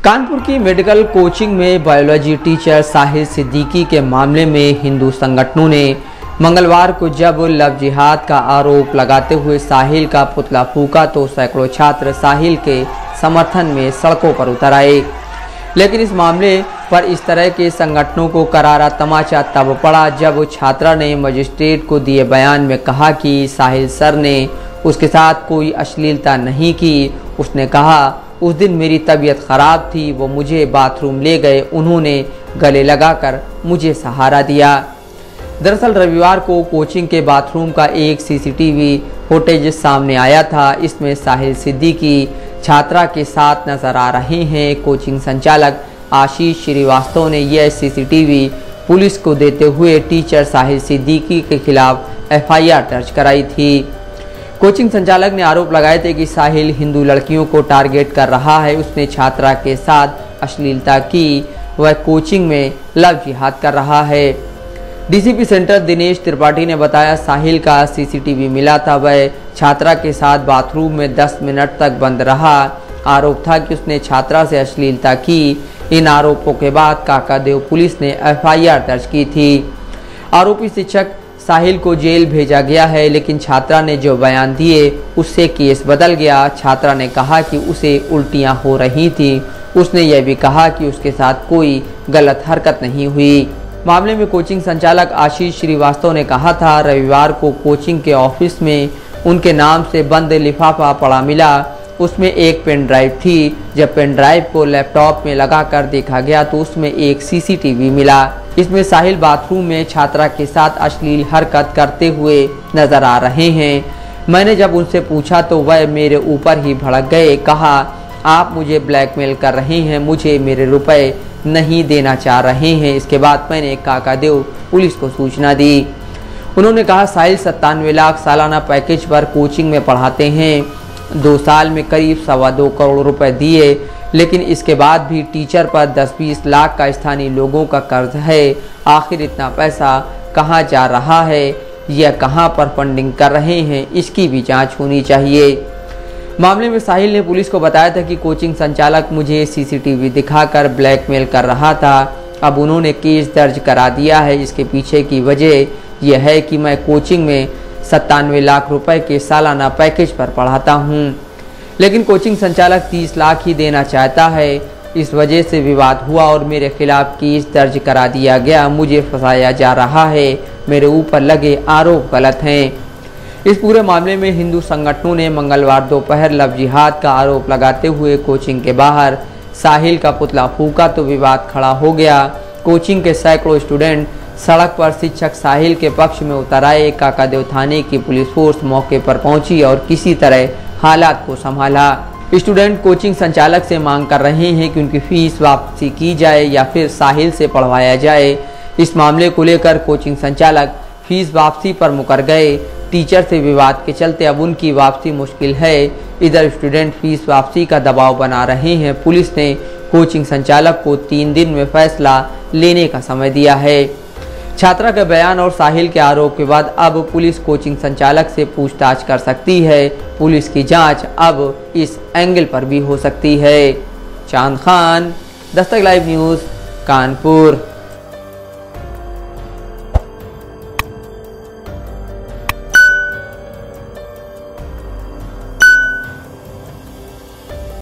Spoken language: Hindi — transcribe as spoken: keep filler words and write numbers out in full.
कानपुर की मेडिकल कोचिंग में बायोलॉजी टीचर साहिल सिद्दीकी के मामले में हिंदू संगठनों ने मंगलवार को जब लव जिहाद का आरोप लगाते हुए साहिल का पुतला फूंका तो सैकड़ों छात्र साहिल के समर्थन में सड़कों पर उतर आए। लेकिन इस मामले पर इस तरह के संगठनों को करारा तमाचा तब पड़ा जब छात्रा ने मजिस्ट्रेट को दिए बयान में कहा कि साहिल सर ने उसके साथ कोई अश्लीलता नहीं की। उसने कहा, उस दिन मेरी तबीयत ख़राब थी, वो मुझे बाथरूम ले गए, उन्होंने गले लगाकर मुझे सहारा दिया। दरअसल रविवार को कोचिंग के बाथरूम का एक सीसीटीवी फुटेज सामने आया था। इसमें साहिल सिद्दीकी छात्रा के साथ नजर आ रहे हैं। कोचिंग संचालक आशीष श्रीवास्तव ने यह सीसीटीवी पुलिस को देते हुए टीचर साहिल सिद्दीकी के खिलाफ एफ आई आर दर्ज कराई थी। कोचिंग संचालक ने आरोप लगाए थे कि साहिल हिंदू लड़कियों को टारगेट कर रहा है, उसने छात्रा के साथ अश्लीलता की, वह कोचिंग में लव जिहाद कर रहा है। डीसीपी सेंटर दिनेश त्रिपाठी ने बताया, साहिल का सीसीटीवी मिला था, वह छात्रा के साथ बाथरूम में दस मिनट तक बंद रहा। आरोप था कि उसने छात्रा से अश्लीलता की। इन आरोपों के बाद काकादेव पुलिस ने एफ आई आर दर्ज की थी। आरोपी शिक्षक साहिल को जेल भेजा गया है, लेकिन छात्रा ने जो बयान दिए उससे केस बदल गया। छात्रा ने कहा कि उसे उल्टियां हो रही थी। उसने यह भी कहा कि उसके साथ कोई गलत हरकत नहीं हुई। मामले में कोचिंग संचालक आशीष श्रीवास्तव ने कहा था, रविवार को कोचिंग के ऑफिस में उनके नाम से बंद लिफाफा पड़ा मिला। उसमें एक पेन ड्राइव थी। जब पेन ड्राइव को लैपटॉप में लगाकर देखा गया तो उसमें एक सीसीटीवी मिला। इसमें साहिल बाथरूम में छात्रा के साथ अश्लील हरकत करते हुए नजर आ रहे हैं। मैंने जब उनसे पूछा तो वह मेरे ऊपर ही भड़क गए। कहा, आप मुझे ब्लैकमेल कर रहे हैं, मुझे मेरे रुपए नहीं देना चाह रहे हैं। इसके बाद मैंने काकादेव पुलिस को सूचना दी। उन्होंने कहा, साहिल सत्तानवे लाख सालाना पैकेज पर कोचिंग में पढ़ाते हैं। दो साल में करीब सवा दो करोड़ रुपए दिए, लेकिन इसके बाद भी टीचर पर दस बीस लाख का स्थानीय लोगों का कर्ज है। आखिर इतना पैसा कहां जा रहा है, यह कहां पर फंडिंग कर रहे हैं, इसकी भी जांच होनी चाहिए। मामले में साहिल ने पुलिस को बताया था कि कोचिंग संचालक मुझे सीसीटीवी दिखाकर ब्लैकमेल कर रहा था। अब उन्होंने केस दर्ज करा दिया है। इसके पीछे की वजह यह है कि मैं कोचिंग में सत्तानवे लाख रुपए के सालाना पैकेज पर पढ़ाता हूं, लेकिन कोचिंग संचालक तीस लाख ही देना चाहता है। इस वजह से विवाद हुआ और मेरे खिलाफ केस दर्ज करा दिया गया। मुझे फंसाया जा रहा है, मेरे ऊपर लगे आरोप गलत हैं। इस पूरे मामले में हिंदू संगठनों ने मंगलवार दोपहर लव जिहाद का आरोप लगाते हुए कोचिंग के बाहर साहिल का पुतला फूंका तो विवाद खड़ा हो गया। कोचिंग के सैकड़ों स्टूडेंट सड़क पर शिक्षक साहिल के पक्ष में उतर आए। काकादेव थाने की पुलिस फोर्स मौके पर पहुंची और किसी तरह हालात को संभाला। स्टूडेंट कोचिंग संचालक से मांग कर रहे हैं कि उनकी फीस वापसी की जाए या फिर साहिल से पढ़वाया जाए। इस मामले को लेकर कोचिंग संचालक फीस वापसी पर मुकर गए। टीचर से विवाद के चलते अब उनकी वापसी मुश्किल है। इधर स्टूडेंट फीस वापसी का दबाव बना रहे हैं। पुलिस ने कोचिंग संचालक को तीन दिन में फैसला लेने का समय दिया है। छात्रा के बयान और साहिल के आरोप के बाद अब पुलिस कोचिंग संचालक से पूछताछ कर सकती है। पुलिस की जांच अब इस एंगल पर भी हो सकती है। चांद खान, दस्तक लाइव न्यूज़, कानपुर।